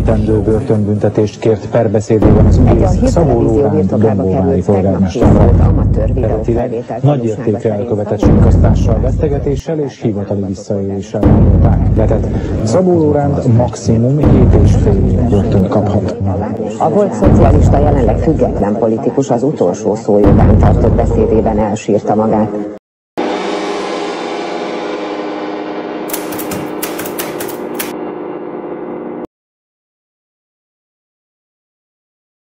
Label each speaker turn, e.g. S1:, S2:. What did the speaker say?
S1: eltöltendő börtönbüntetést kért perbeszédében az ügyész Szabó Lóránt dombóvári polgármesterrel. Eredetileg nagyértékű elkövetett súlyoztással, vesztegetéssel és hivatali visszaéléssel vádolták. Vetett Szabó Lóránt maximum 7,5 év börtönt kaphat.
S2: A volt szocialista jelenleg független politikus az utolsó szó jogán tartott beszédében elsírta magát.